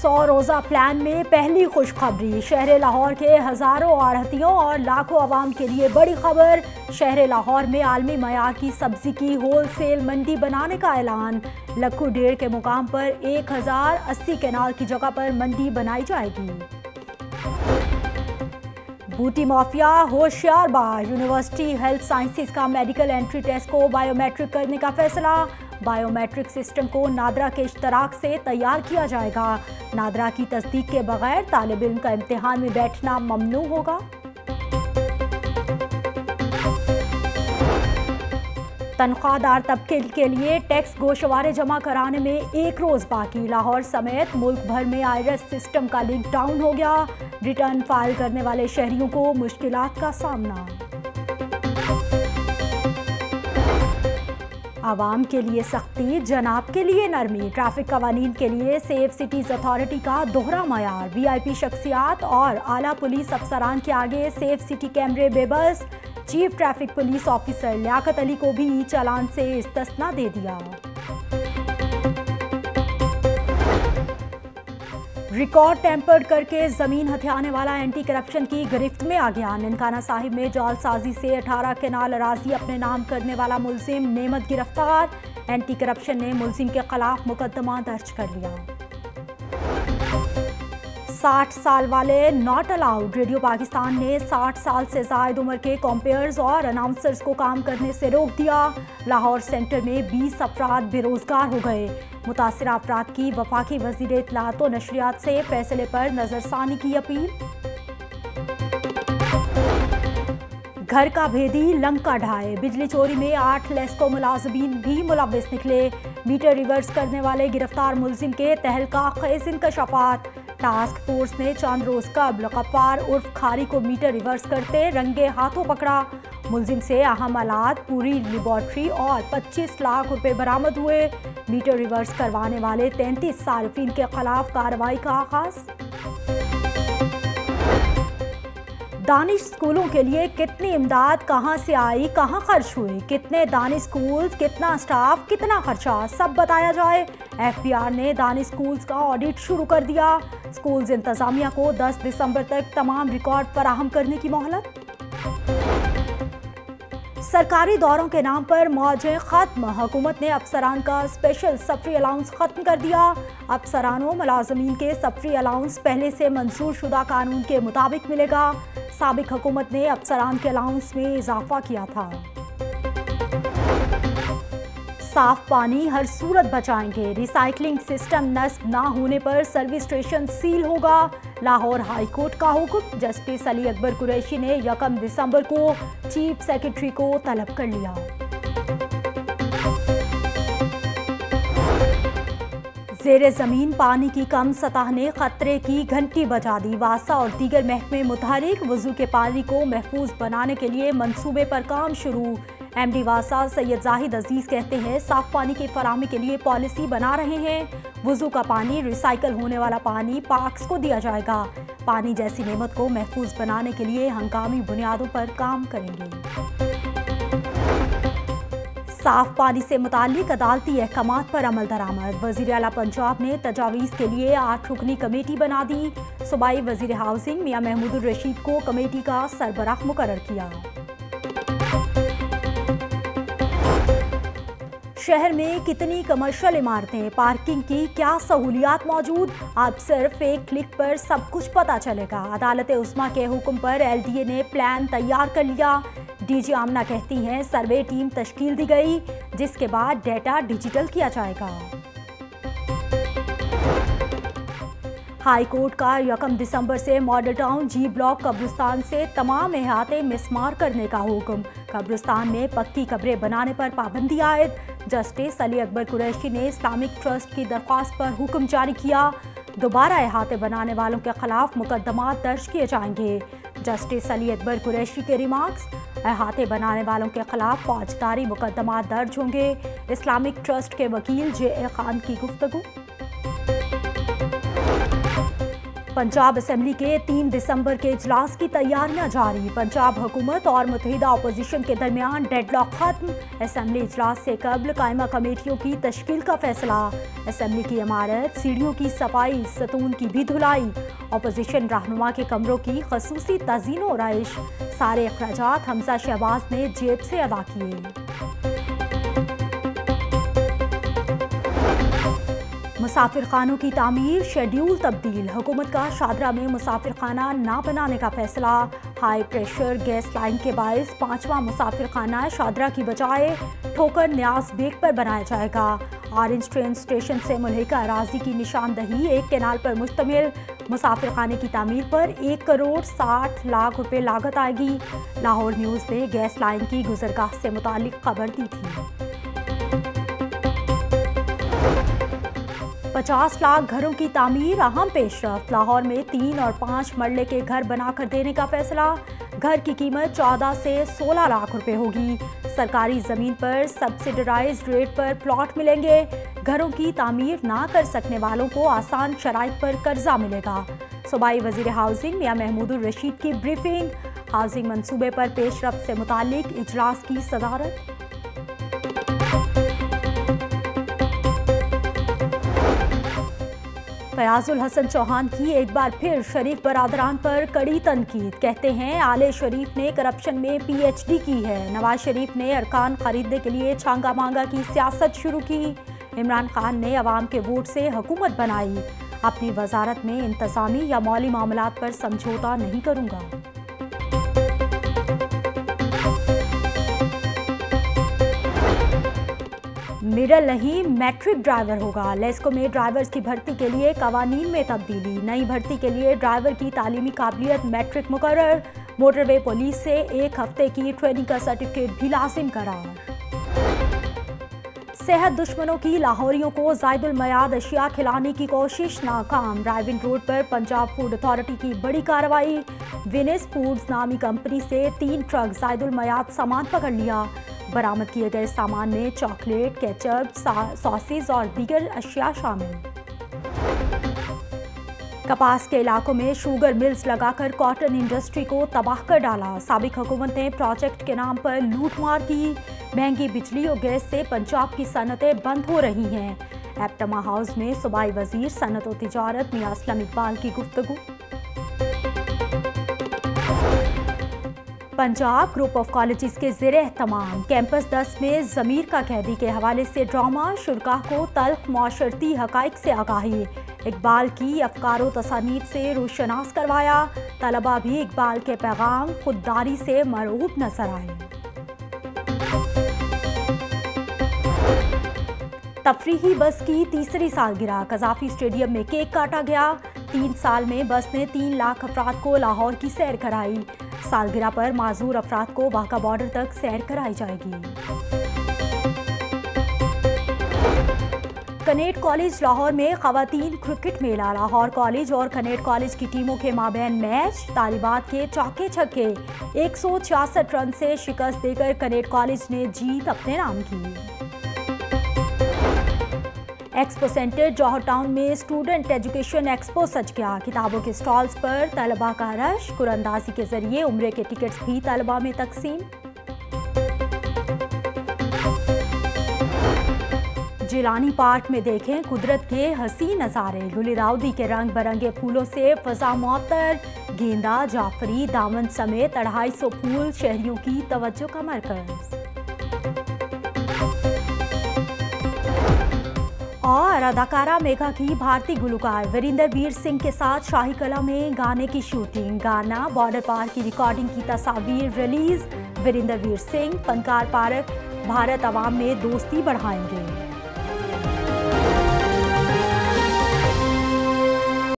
100 रोज़ा प्लान में पहली खुशखबरी। शहर लाहौर के हज़ारों आढ़तियों और लाखों आवाम के लिए बड़ी खबर। शहर लाहौर में आलमी मयार की सब्जी की होल सेल मंडी बनाने का ऐलान। लक्खू डेढ़ के मुकाम पर 1080 कैनाल की जगह पर मंडी बनाई जाएगी। बूटी माफिया होशियारबाज। यूनिवर्सिटी हेल्थ साइंसेज का मेडिकल एंट्री टेस्ट को बायोमेट्रिक करने का फैसला। बायोमेट्रिक सिस्टम को नादरा के इश्तराक से तैयार किया जाएगा। नादरा की तस्दीक के बगैर तालिब इल्म का इम्तिहान में बैठना ममनू होगा। तनख्वाहदार तबके के लिए टैक्स गोशवारे जमा कराने में एक रोज़ बाकी। लाहौर समेत मुल्क भर में आईरस सिस्टम का लिंक डाउन हो गया। रिटर्न फाइल करने वाले शहरियों को मुश्किलात का सामना। आवाम के लिए सख्ती, जनाब के लिए नरमी। ट्रैफिक कवानीन के लिए सेफ सिटीज़ अथॉरिटी का दोहरा मयार। वीआईपी शख्सियात और आला पुलिस अफसरान के आगे सेफ सिटी कैमरे बेबस। Chief traffic police officer Liaquat Ali को भी चालान से इस्तिस्ना दे दिया। रिकॉर्ड टेम्पर्ड करके जमीन हथियाने वाला एंटी करप्शन की गिरफ्त में आ गया। ननकाना साहिब में जालसाजी से 18 केनाल अराजी अपने नाम करने वाला मुलजिम नेमत गिरफ्तार। एंटी करप्शन ने मुलजिम के खिलाफ मुकदमा दर्ज कर लिया। 60 साल वाले नॉट अलाउड। रेडियो पाकिस्तान ने 60 साल से ज़ायद उम्र के कॉम्पेयर्स और अनाउंसर्स को काम करने से रोक दिया। लाहौर सेंटर में 20 अफराद बेरोजगार हो गए। मुतासिरा अफराद की वफाकी वज़ीर इत्तलाआत व नशरियात से फैसले पर नज़रसानी की अपील। घर का भेदी लंका ढाए। बिजली चोरी में 8 लेस्को मुलाजमीन भी मुलव्विस निकले। मीटर रिवर्स करने वाले गिरफ्तार मुलजिम के तहलका खेज इंकशाफात। टास्क फोर्स ने चंद रोज कबल गफ्फार उर्फ खारी को मीटर रिवर्स करते रंगे हाथों पकड़ा। मुलजिम से अहम आलात, पूरी लेबॉर्ट्री और 25 लाख रुपए बरामद हुए। मीटर रिवर्स करवाने वाले 33 सारिफीन के खिलाफ कार्रवाई का आगाज। दानिश स्कूलों के लिए कितनी इमदाद कहां से आई, कहां खर्च हुई, कितने दानिश स्कूल्स, कितना स्टाफ, कितना खर्चा, सब बताया जाए। एफबीआर ने दानिश स्कूल्स का ऑडिट शुरू कर दिया। स्कूल्स इंतजामिया को 10 दिसंबर तक तमाम रिकॉर्ड फराहम करने की मोहलत। सरकारी दौरों के नाम पर मौजें खत्म। हुकूमत ने अफसरान का स्पेशल सफरी अलाउंस खत्म कर दिया। अफसरानों मुलाजमीन के सफरी अलाउंस पहले से मंजूर शुदा कानून के मुताबिक मिलेगा। साबिक हुकूमत ने अफसरान के अलाउंस में इजाफा किया था। साफ पानी हर सूरत बचाएंगे। रिसाइकलिंग सिस्टम नस्ब ना होने पर सर्विस स्टेशन सील होगा। लाहौर हाई कोर्ट का हुक्म। जस्टिस अली अकबर कुरैशी ने 1 दिसंबर को चीफ सेक्रेटरी को तलब कर लिया। ज़ेरे ज़मीन पानी की कम सतह ने खतरे की घंटी बजा दी। वासा और दीगर महकमे मुतहरिक। वजू के पानी को महफूज बनाने के लिए मंसूबे पर काम शुरू। एमडी वासा सैयद जाहिद अजीज कहते हैं साफ पानी की फराहमी के लिए पॉलिसी बना रहे हैं। वजू का पानी, रिसाइकल होने वाला पानी पार्क्स को दिया जाएगा। पानी जैसी नेमत को महफूज बनाने के लिए हंगामी बुनियादों पर काम करेंगे। साफ पानी से मुताल्लिक अदालती अहकामात पर अमल दरामद। वज़ीर आला पंजाब ने तजावीज़ के लिए 8 रुकनी कमेटी बना दी। सूबाई वज़ीर हाउसिंग मियां महमूदुर रशीद को कमेटी का सरबराह मुकर्रर किया। शहर में कितनी कमर्शियल इमारतें, पार्किंग की क्या सहूलियात मौजूद, अब सिर्फ एक क्लिक पर सब कुछ पता चलेगा। अदालत उस्मा के हुक्म पर एलडीए ने प्लान तैयार कर लिया। डीजी आमना कहती हैं सर्वे टीम तश्कील दी गई, जिसके बाद डेटा डिजिटल किया जाएगा। हाई कोर्ट का 1 दिसंबर से मॉडल टाउन जी ब्लॉक कब्रिस्तान से तमाम इहाते मिसमार करने का हुक्म। कब्रिस्तान में पक्की कब्रें बनाने पर पाबंदी आयद। जस्टिस अली अकबर कुरैशी ने इस्लामिक ट्रस्ट की दरख्वास्त पर हुक्म जारी किया। दोबारा इहाते बनाने वालों के खिलाफ मुकदमा दर्ज किए जाएंगे। जस्टिस अली अकबर कुरैशी के रिमार्क्स। इहाते बनाने वालों के खिलाफ फौजदारी मुकदमा दर्ज होंगे। इस्लामिक ट्रस्ट के वकील जे.ए. खान की गुफ्तगू। पंजाब असेंबली के 3 दिसंबर के इजलास की तैयारियां जारी। पंजाब हुकूमत और मुत्तहिदा अपोजिशन के दरमियान डेडलॉक खत्म। असेंबली इजलास से कबल कायमा कमेटियों की तश्कील का फैसला। असेंबली की इमारत, सीढ़ियों की सफाई, सतून की भी धुलाई। अपोजिशन रहनुमा के कमरों की खसूसी तज़ीन और आइश। सारे अखराजात हमजा शहबाज ने जेब से अदा किए। मुसाफिर खानों की तामीर, शेड्यूल तब्दील। हुकूमत का शादरा में मुसाफिर खाना ना बनाने का फैसला। हाई प्रेशर गैस लाइन के बायस 5वां मुसाफिर खाना शादरा की बजाय ठोकर न्याज बेग पर बनाया जाएगा। ऑरेंज ट्रेन स्टेशन से मुल्हिका अराजी की निशानदही, एक कैनाल पर मुश्तमिल मुसाफिर खाने की तामीर पर 1 करोड़ 60 लाख रुपए लागत आएगी। लाहौर न्यूज़ ने गैस लाइन की गुजरगाह से मुतालिक खबर दी थी। 50 लाख घरों की तामीर, अहम पेशरफ। लाहौर में 3 और 5 मरले के घर बनाकर देने का फैसला। घर की कीमत 14 से 16 लाख रुपए होगी। सरकारी ज़मीन पर सब्सिडाइज्ड रेट पर प्लॉट मिलेंगे। घरों की तामीर ना कर सकने वालों को आसान शराइत पर कर्जा मिलेगा। सूबाई वज़ीर हाउसिंग मियां महमूदुर रशीद की ब्रीफिंग। हाउसिंग मंसूबे पर पेशरफ से मुतालिक इजलास की सदारत। फयाजुल हसन चौहान की एक बार फिर शरीफ बरादरान पर कड़ी तनकीद। कहते हैं आले शरीफ ने करप्शन में PhD की है। नवाज शरीफ ने अरकान खरीदने के लिए छांगा मांगा की सियासत शुरू की। इमरान खान ने अवाम के वोट से हुकूमत बनाई। अपनी वजारत में इंतजामी या मौली मामलात पर समझौता नहीं करूंगा। मिडल नहीं, मैट्रिक ड्राइवर होगा। लेस्को में ड्राइवर्स की भर्ती के लिए कवानीन में तब्दीली। नई भर्ती के लिए ड्राइवर की तालीमी काबिलियत मैट्रिक मुकर्रर। मोटरवे पुलिस से 1 हफ्ते की ट्रेनिंग का सर्टिफिकेट भी लाजिम करार। सेहत दुश्मनों की लाहौरियों को ज़ायदुल मयाद अशिया खिलाने की कोशिश नाकाम। रायविंड रोड पर पंजाब फूड अथॉरिटी की बड़ी कार्रवाई। विनिस फूड्स नामी कंपनी से 3 ट्रक ज़ायदुल मयाद सामान पकड़ लिया। बरामद किए गए सामान में चॉकलेट, केचप, सॉसेज और दीगर अशिया शामिल। कपास के इलाकों में शुगर मिल्स लगाकर कॉटन इंडस्ट्री को तबाह कर डाला। साबिक हुकूमत ने प्रोजेक्ट के नाम पर लूटमार की। महंगी बिजली और गैस से पंजाब की सनतें बंद हो रही हैं। एप्टमा हाउस में सूबाई वजीर सनत और तिजारत मियां असलम इकबाल की गुफ्तगू। पंजाब ग्रुप ऑफ कॉलेजेस के ज़ेर-ए-एहतमाम कैंपस 10 में ज़मीर का कैदी के हवाले से ड्रामा। शुरका को तल्ख माशरती हक़ाइक़ से आगाही। इकबाल की अफ़कारो तसानीफ से रोशनास करवाया। तलबा भी इकबाल के पैगाम खुददारी से मरऊब नजर आए। तफरीही बस की तीसरी सालगिरह, कज़ाफ़ी स्टेडियम में केक काटा गया। 3 साल में बस ने 3 लाख अफराद को लाहौर की सैर कराई। सालगिरह पर माजूर अफराद को वाघा बॉर्डर तक सैर कराई जाएगी। कनेट कॉलेज लाहौर में ख़वातीन क्रिकेट मेला। लाहौर कॉलेज और कनेट कॉलेज की टीमों के माबैन मैच। तालिबात के चौके छक्के। 166 रन से शिकस्त देकर कनेट कॉलेज ने जीत अपने नाम की। एक्सपो सेंटर जौहर टाउन में स्टूडेंट एजुकेशन एक्सपो सज गया। किताबों के स्टॉल्स पर तलबा का रश। कुरअंदाजी के जरिए उम्रे के टिकट्स भी तलबा में तकसीम। जिलानी पार्क में देखें कुदरत के हसीन नज़ारे। गुलिदाउदी के रंग बरंगे फूलों से फजा मुअत्तर। गेंदा, जाफरी, दामन समेत 250 फूल शहरियों की तवज्जो का मरकज। और अदाकारा मेघा की भारतीय गुलकार वीरेंद्र सिंह के साथ शाही कला में गाने की शूटिंग। गाना बॉर्डर पार की रिकॉर्डिंग की तस्वीर रिलीज। वीरेंद्र सिंह फनकार पार्क भारत अवाम में दोस्ती बढ़ाएंगे।